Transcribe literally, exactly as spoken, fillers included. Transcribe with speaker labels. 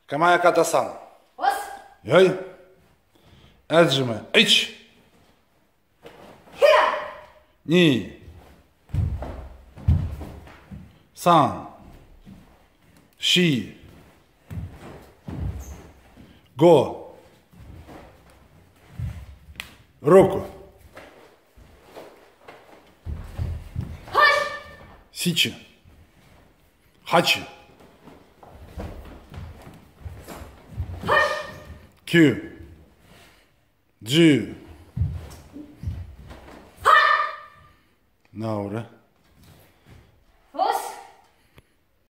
Speaker 1: Камая катасан.
Speaker 2: Ос.
Speaker 1: Яй. Әджімі. Іч.
Speaker 2: Хе.
Speaker 1: Ни. Сан. Ши. Го. Руку.
Speaker 2: Хаш.
Speaker 1: Сичи. Хачи.
Speaker 2: Хаш.
Speaker 1: Кю. Джу.
Speaker 2: Ха.
Speaker 1: Наура.